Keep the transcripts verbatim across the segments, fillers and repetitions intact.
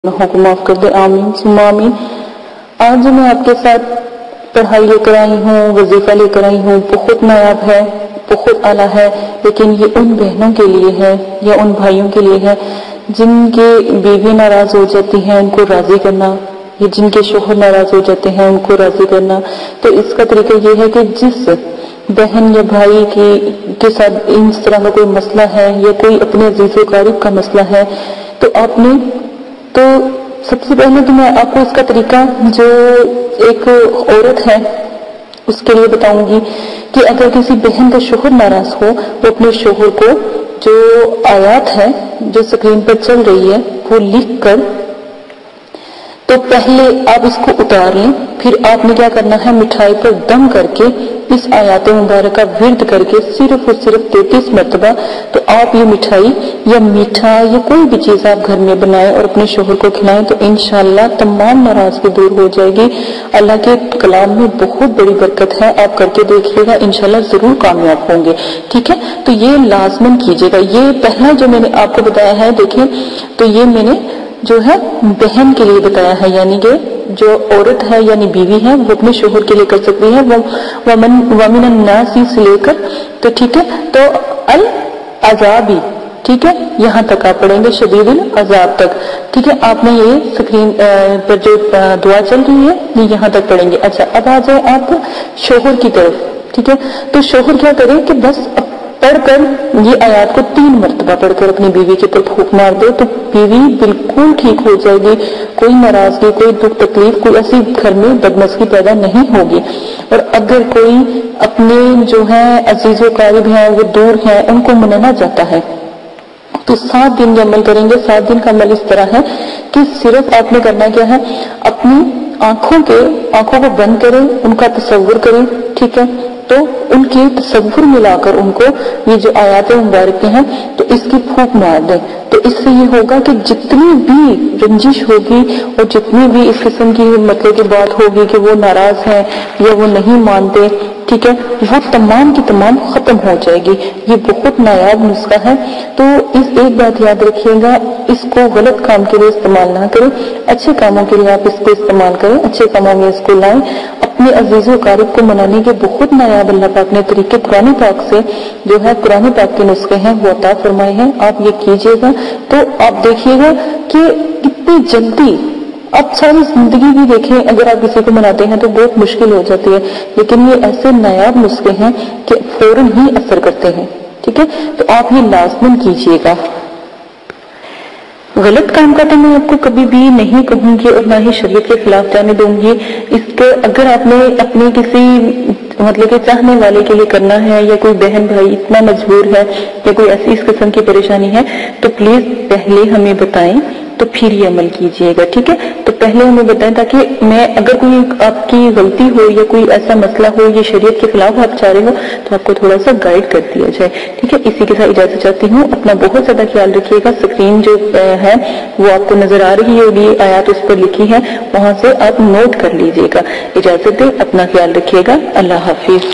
गुनाहों को माफ कर दे, आमीन सुम्मा आमीन। आज जो मैं आपके साथ पढ़ाई लेकर आई हूँ, वजीफा लेकर आई हूँ, बहुत नायाब है, बहुत आला है, लेकिन ये उन बहनों के लिए है या उन भाइयों के लिए है जिनके बीवी नाराज हो जाती है, उनको राजी करना, या जिनके शोहर नाराज हो जाते हैं उनको राजी करना। तो इसका तरीका ये है कि जिस बहन या भाई की के साथ इस तरह का कोई मसला है या कोई अपने अजीज़ो कारिब का मसला है, तो आपने तो सबसे पहले तो मैं आपको इसका तरीका जो एक औरत है उसके लिए बताऊंगी कि अगर किसी बहन का शोहर नाराज हो, वो अपने शोहर को जो आयत है जो स्क्रीन पर चल रही है वो लिख कर, तो पहले आप इसको उतार लें, फिर आपने क्या करना है, मिठाई पर दम करके इस आयत मुबारक का विर्द करके सिर्फ और सिर्फ तैतीस मरतबा, तो आप ये मिठाई या मीठा या कोई भी चीज आप घर में बनाएं और अपने शोहर को खिलाएं, तो इंशाल्लाह तमाम नाराजगी दूर हो जाएगी। अल्लाह के कलाम में बहुत बड़ी बरकत है, आप करके देखिएगा, इंशाल्लाह जरूर कामयाब होंगे। ठीक है, तो ये लाजमन कीजिएगा। ये पहला जो मैंने आपको बताया है, देखिए, तो ये मैंने जो है बहन के लिए बताया है, यानी कि जो औरत है यानी बीवी है वो अपने शोहर के लिए कर सकती है, वो वमन वमिन नासी से लेकर, तो ठीक है, तो अल अजाबी, ठीक है, यहाँ तक आप पढ़ेंगे शदीदुल अजाब तक। ठीक है, आपने ये स्क्रीन पर जो दुआ चल रही है ये यहाँ तक पढ़ेंगे। अच्छा, अब आ जाए आप शोहर की तरफ। ठीक है, तो शोहर क्या करे कि बस पढ़कर ये आयत को तीन मरतबा पढ़कर अपनी बीवी के ऊपर फूंक मार दे, तो बीवी बिल्कुल ठीक हो जाएगी, कोई नाराजगी, कोई दुख तकलीफ, कोई ऐसी घर में बदमज़गी पैदा नहीं होगी। और अगर कोई अपने जो है अजीज़ो कारिब हैं वो दूर हैं, उनको मनाना चाहता है, तो सात दिन का अमल करेंगे। सात दिन का अमल इस तरह है कि सिर्फ आपने करना क्या है, अपनी आंखों के आंखों को बंद करें, उनका तसव्वुर करें। ठीक है, तो उनके तसव्वुर मिलाकर उनको ये जो आयत मुबारक हैं तो इसकी फूंक मार दें। तो इससे ये होगा कि जितनी भी रंजिश होगी और जितनी भी इस किस्म की मतलब की बात होगी कि वो नाराज हैं या वो नहीं मानते, ठीक है, वो तमाम की तमाम खत्म हो जाएगी। ये बहुत नायाब नुस्खा है। तो इस एक बात याद रखिएगा, इसको गलत काम के लिए इस्तेमाल ना करें, अच्छे कामों के लिए आप इसको इस्तेमाल करें, अच्छे कामों में इसको लाएं। अपने अजीज़ो कारिब को मनाने के बहुत नायाब अल्लाह पाक ने तरीके कुरान पाक से जो है कुरान पाक के नुस्खे हैं वो अता फरमाए हैं, आप ये कीजिएगा। तो आप देखिएगा कि कितनी जल्दी, अब सारी जिंदगी भी देखें, अगर आप किसी को मनाते हैं तो बहुत मुश्किल हो जाती है, लेकिन ये ऐसे नायाब नुस्खे हैं कि फौरन ही असर करते हैं। ठीक है, तो आप ये लाजमन कीजिएगा। गलत काम का तो मैं आपको कभी भी नहीं कहूंगी और ना ही शरीयत के खिलाफ जाने दूंगी। इसके अगर आपने अपने किसी मतलब कि चाहने वाले के लिए करना है या कोई बहन भाई इतना मजबूर है या कोई ऐसी इस किस्म की परेशानी है, तो प्लीज पहले हमें बताएं, तो फिर ये अमल कीजिएगा। ठीक है, तो पहले हमें बताएं ताकि मैं अगर कोई आपकी गलती हो या कोई ऐसा मसला हो ये शरीयत के खिलाफ आप चाह रहे हो तो आपको थोड़ा सा गाइड कर दिया जाए। ठीक है, इसी के साथ इजाजत चाहती हूँ। अपना बहुत ज्यादा ख्याल रखिएगा। स्क्रीन जो है वो आपको नजर आ रही होगी, आयत उस पर लिखी है, वहां से आप नोट कर लीजिएगा। इजाजत दें, अपना ख्याल रखिएगा। अल्लाह हाफिज।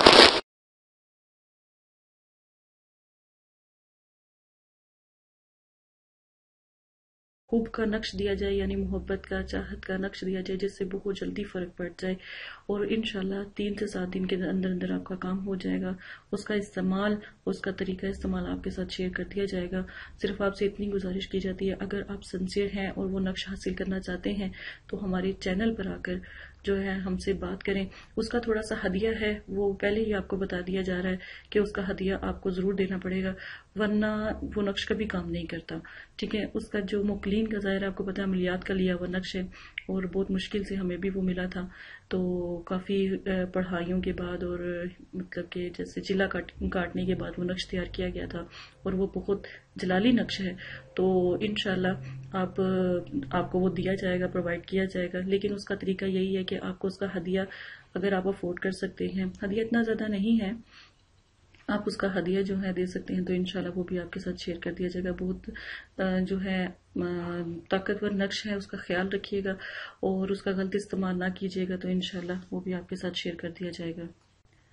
खूब का नक्श दिया जाए, यानी मोहब्बत का, चाहत का नक्श दिया जाए, जिससे बहुत जल्दी फर्क पड़ जाए और इंशाल्लाह तीन से सात दिन के अंदर अंदर आपका काम हो जाएगा। उसका इस्तेमाल, उसका तरीका इस्तेमाल आपके साथ शेयर कर दिया जाएगा। सिर्फ आपसे इतनी गुजारिश की जाती है, अगर आप सिंसियर हैं और वो नक्श हासिल करना चाहते हैं तो हमारे चैनल पर आकर जो है हमसे बात करें। उसका थोड़ा सा हदिया है, वो पहले ही आपको बता दिया जा रहा है कि उसका हदिया आपको जरूर देना पड़ेगा, वरना वो नक्श कभी काम नहीं करता। ठीक है, उसका जो मुकलीन का ज़ाहिर आपको पता है अमलियात का लिया हुआ नक्श है और बहुत मुश्किल से हमें भी वो मिला था। तो काफ़ी पढ़ाइयों के बाद और मतलब कि जैसे जिला काट काटने के बाद वो नक्श तैयार किया गया था और वो बहुत जलाली नक्श है। तो इंशाल्लाह आप आपको वो दिया जाएगा, प्रोवाइड किया जाएगा। लेकिन उसका तरीका यही है कि आपको उसका हदिया अगर आप अफोर्ड कर सकते हैं, हदिया इतना ज़्यादा नहीं है, आप उसका हदिया जो है दे सकते हैं, तो इंशाल्लाह वो भी आपके साथ शेयर कर दिया जाएगा। बहुत जो है ताकतवर नक्श है, उसका ख्याल रखिएगा और उसका गलत इस्तेमाल ना कीजिएगा, तो इंशाल्लाह वो भी आपके साथ शेयर कर दिया जाएगा।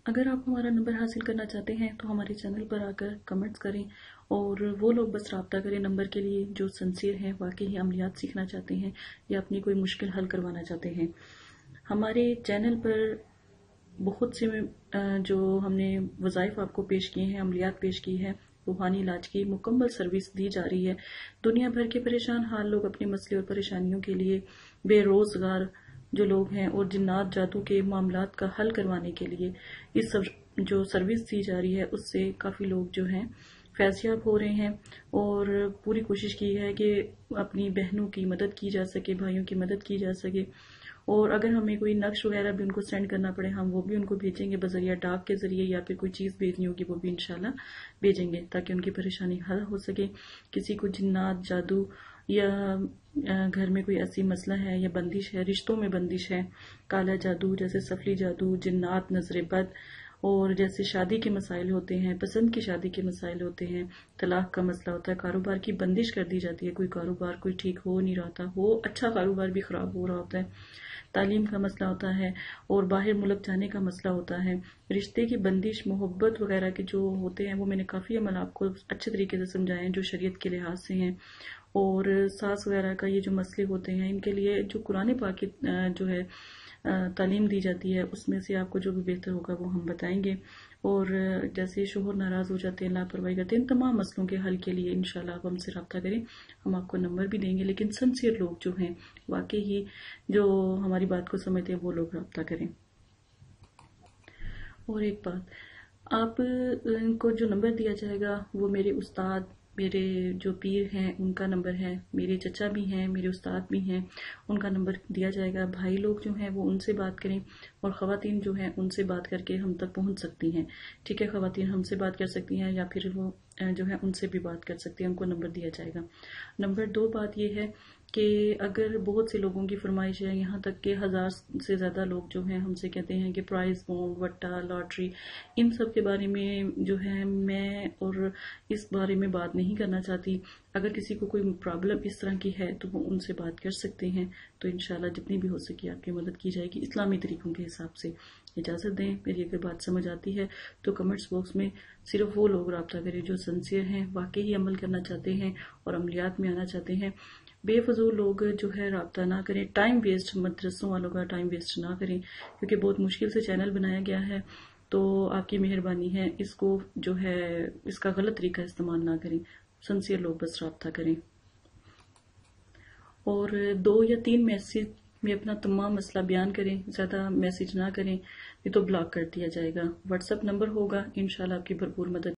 اگر آپ ہمارا نمبر حاصل کرنا چاہتے ہیں تو ہمارے چینل پر آ کر کمنٹس کریں، اور وہ لوگ بس رابطہ کریں نمبر کے لیے جو سنسیئر ہیں، واقعی عملیات سیکھنا چاہتے ہیں یا اپنی کوئی مشکل حل کروانا چاہتے ہیں۔ ہمارے چینل پر بہت سے جو ہم نے وظائف آپ کو پیش کیے ہیں، عملیات پیش کی ہے، روحانی علاج کی مکمل سروس دی جا رہی ہے۔ دنیا بھر کے پریشان حال لوگ اپنے مسئلے اور پریشانیوں کے لیے، بے روزگار جو لوگ ہیں اور جنات جادو کے معاملات کا حل کروانے کے لیے اس جو سروس دی جا رہی ہے اس سے کافی لوگ جو ہیں فیضیاب ہو رہے ہیں، اور پوری کوشش کی ہے کہ اپنی بہنوں کی مدد کی جا سکے، بھائیوں کی مدد کی جا سکے، اور اگر ہمیں کوئی نقش وغیرہ بھی ان کو سینڈ کرنا پڑے ہم وہ بھی ان کو بھیجیں گے بذریعہ ڈاک کے ذریعے، یا پھر کوئی چیز بھیجنی ہوگی وہ بھی انشاءاللہ بھیجیں گے تاکہ ان کی پریشانی حل ہو سکے۔ کسی کو جنات جادو یا گھر میں کوئی ایسی مسئلہ ہے یا بندش ہے، رشتوں میں بندش ہے، کالا جادو جیسے سفلی جادو، جنات، نظر بد، اور جیسے شادی کے مسائل ہوتے ہیں، پسند کی شادی کے مسائل ہوتے ہیں، طلاق کا مسئلہ ہوتا ہے، کاروبار کی بندش کر دی جاتی ہے، کوئی کاروبار کوئی ٹھیک ہو نہیں رہا تھا، وہ اچھا کاروبار بھی خراب ہو رہا ہوتا ہے، تعلیم کا مسئلہ ہوتا ہے، اور باہر ملک جانے کا مسئلہ ہوتا ہے، رشتے کی بندش، محبت وغیرہ کے جو ہوتے ہیں وہ میں نے کافی عمل آپ کو اچھے طریقے سے سمجھائے ہیں جو شریعت کے لحاظ سے ہیں، اور ساس وغیرہ کا یہ جو مسئلے ہوتے ہیں ان کے لیے جو قرآن پاک کی جو ہے تعلیم دی جاتی ہے اس میں سے آپ کو جو بھی بہتر ہوگا وہ ہم بتائیں گے، اور جیسے شوہر ناراض ہو جاتے ہیں، لاپرواہی کرتے ہیں، ان تمام مسئلوں کے حل کے لیے انشاءاللہ آپ ہم سے رابطہ کریں، ہم آپ کو نمبر بھی دیں گے، لیکن سنسیئر لوگ جو ہیں واقعی ہی جو ہماری بات کو سمجھتے ہیں وہ لوگ رابطہ کریں۔ اور ایک بات، آپ کو جو نمبر دیا جائے گا وہ میرے استاد، میرے جو پیر ہیں ان کا نمبر ہے، میرے چچا بھی ہیں، میرے استاد بھی ہیں، ان کا نمبر دیا جائے گا۔ بھائی لوگ جو ہیں وہ ان سے بات کریں، اور خواتین جو ہیں ان سے بات کر کے ہم تک پہنچ سکتی ہیں، ٹھیک ہے، خواتین ہم سے بات کر سکتی ہیں یا پھر وہ جو ہے ان سے بھی بات کر سکتی ہیں، ان کو نمبر دیا جائے گا۔ نمبر دو بات یہ ہے کہ اگر بہت سے لوگوں کی فرمائش ہے، یہاں تک کہ ہزار سے زیادہ لوگ جو ہیں ہم سے کہتے ہیں کہ پرائز بونڈ، وٹا، لاٹری، ان سب کے بارے میں جو ہے میں اور اس بارے میں بات نہیں کرنا چاہتی۔ اگر کسی کو کوئی پرابلم اس طرح کی ہے تو وہ ان سے بات کر سکتے ہیں، تو انشاءاللہ جتنی بھی ہو سکے آپ کی مدد کی جائے گی اسلامی طریقوں کے حساب سے۔ اجازت دیں، میری اگر بات سمجھ آتی ہے تو کمنٹس باکس میں صرف وہ لوگ رابطہ کریں جو سنسیئر ہیں، واقعی عمل کرنا چاہتے ہیں اور عملیات میں آنا چاہتے ہیں۔ بے فضول لوگ جو ہے رابطہ نہ کریں، ٹائم ویسٹ، مدرسوں والوں کا ٹائم ویسٹ نہ کریں، کیونکہ بہت مشکل سے چینل بنایا گیا ہے، تو آپ کی مہربانی ہے اس کو جو ہے اس کا غلط طریقہ استعمال نہ کریں، سنسیئر لوگ بس رابطہ کریں، اور دو یا تین میسیج میں اپنا تمام مسئلہ بیان کریں، زیادہ میسیج نہ کریں، یہ تو بلاک کر دیا جائے گا۔ واٹس ایپ نمبر ہوگا، انشاءاللہ آپ کی بھرپور مدد